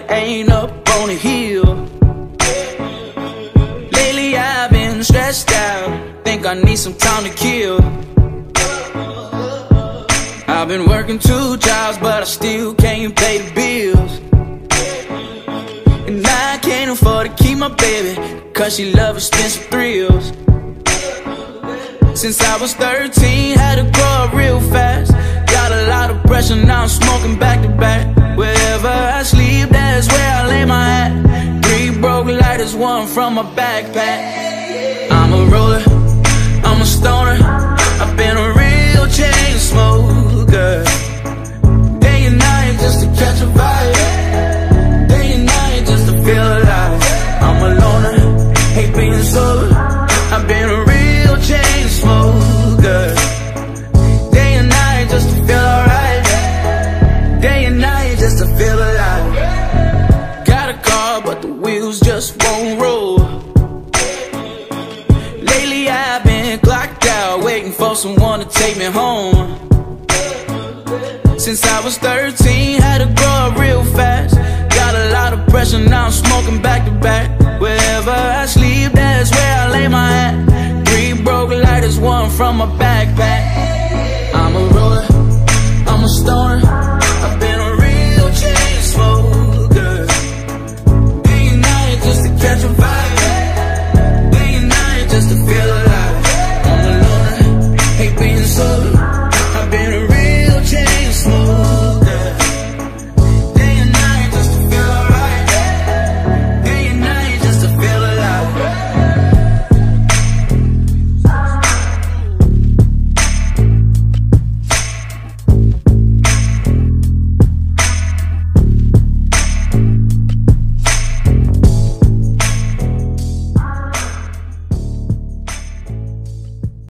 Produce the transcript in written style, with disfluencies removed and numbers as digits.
it ain't up on a hill. Lately I've been stressed out, think I need some time to kill. I've been working 2 jobs, but I still can't pay the bills. And I can't afford to keep my baby, cause she loves expensive thrills. Since I was 13, had to grow up real fast. Got a lot of pressure, now I'm smoking back to back. Wherever I sleep, that's where I lay my hat. 3 broke lighters, 1 from my backpack. I'm a roller, I'm a stoner, I've been a real chain smoker. Day and night just to catch a vibe, day and night just to feel alive. I'm a loner, hate being sober, I've been a real chain smoker. Day and night just to feel alright, day and night just to feel alive. Got a car but the wheels just won't roll. Lately I've been clocked out, waiting for someone to take me home. Since I was 13, had to grow up real fast. Got a lot of pressure, now I'm smoking back to back. Wherever I sleep, that's where I lay my hat. 3 broke lighters, 1 from my backpack.